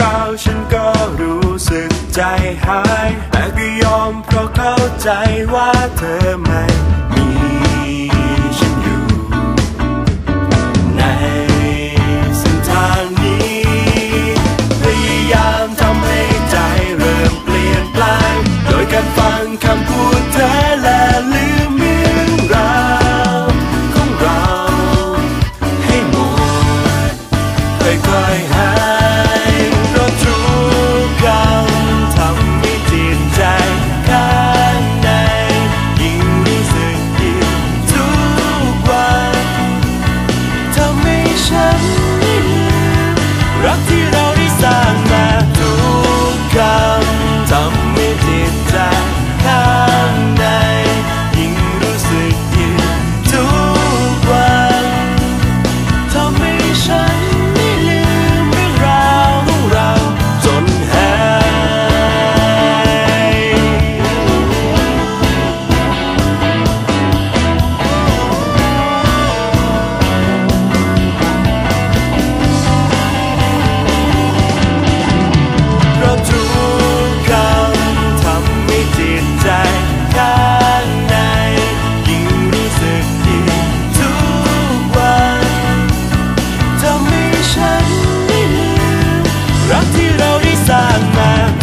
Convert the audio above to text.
เราฉันก็รู้สึกใจหายแต่ก็ยอมเพราะเข้าใจว่าเธอไม่มีฉันอยู่ในเส้นทางนี้พยายามทำให้ใจเริ่มเปลี่ยนแปลงโดยการฟังคำพูดเธอและลืมเรื่องราวของเราให้หมดค่อยๆหายเพราะทุกคำทำให้จิตใจข้างในยิ่งรู้สึกยิ่งทุกวันทำให้ฉันไม่ลืมรักที่เราได้สร้างมาทุกคำทำให้จิตใจข้างในยิ่งรู้สึกยิ่งทุกวันทำให้ฉันไม่ลืมเรื่องราวของเราจนหายเพราะทุกคำทำให้จิตใจข้างในยิ่งรู้สึกยิ่งทุกวันทำให้ฉันไม่ลืมรักที่เราได้สร้างมา